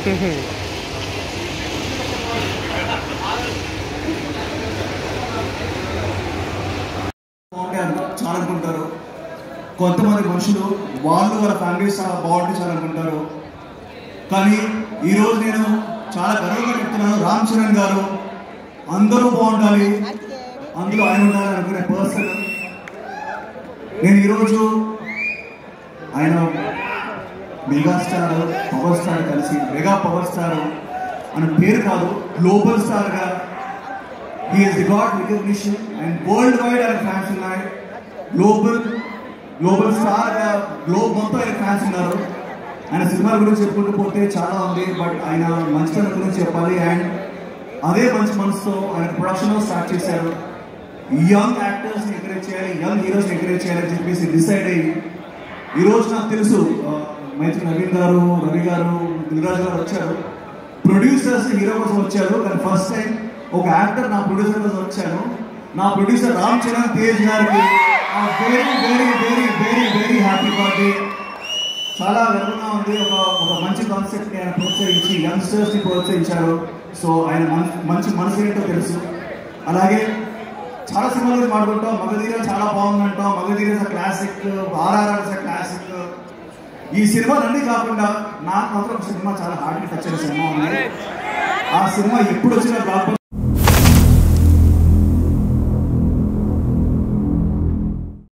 చాలా అనుకుంటారు కొంతమంది మనుషులు, వాళ్ళు వాళ్ళ ఫ్యామిలీస్ చాలా బాగుంటే చాలా అనుకుంటారు. కానీ ఈరోజు నేను చాలా గర్వంగా చెప్తున్నాను, రామ్ చరణ్ గారు అందరూ బాగుండాలి, అందులో ఆయన ఉండాలి అనుకునే పర్సన్. నేను ఈరోజు ఆయన మెగాస్టార్, పవర్ స్టార్ కలిసి మెగా పవర్ స్టార్ అనే పేరు కాదు, గ్లోబల్ స్టార్గా he has got recognition and worldwide our fans ఉన్నాయి. గ్లోబల్ స్టార్ గ్లోబ్ మొత్తం ఆయన ఫ్యాన్స్ ఉన్నారు. ఆయన సినిమాల గురించి చెప్పుకుంటూ పోతే చాలా ఉంది, బట్ ఆయన మంచితనం గురించి చెప్పాలి. అండ్ అదే మంచి మనసుతో ఆయన ప్రొడక్షన్ స్టార్ట్ చేశారు. యంగ్ యాక్టర్స్ని ఎంకరేజ్ చేయాలి, యంగ్ హీరోస్ని ఎంకరేజ్ చేయాలని చెప్పేసి డిసైడ్ అయ్యి ఈరోజు నాకు తెలుసు మైత్రి నవీన్ గారు, రవి గారు, దిల్రాజు గారు వచ్చారు, ప్రొడ్యూసర్స్ హీరో కోసం వచ్చారు. కానీ ఫస్ట్ టైం ఒక యాక్టర్ నా ప్రొడ్యూసర్ కోసం వచ్చాను. నా ప్రొడ్యూసర్ రామ్ చరణ్ తేజ్ గారికి very very very very very happy birthday. చాలా గర్వంగా ఉంది. ఒక మంచి కాన్సెప్ట్ని ఆయన ప్రోత్సహించి యంగ్స్టర్స్ని ప్రోత్సహించారు. సో ఆయన మంచి మనసు ఏంటో తెలుసు. అలాగే చాలా సినిమాల గురించి మాట్లాడుకుంటాం. మగధీర చాలా బాగుందంటాం, మగధీర క్లాసిక్, ఆర్ఆర్ఆర్ క్లాసిక్. ఈ సినిమాలన్నీ కాకుండా నాకు మాత్రం ఒక సినిమా చాలా హార్ట్ని టచ్ అయిన సినిమా ఉంది. ఆ సినిమా ఎప్పుడు వచ్చిన బ్లాక్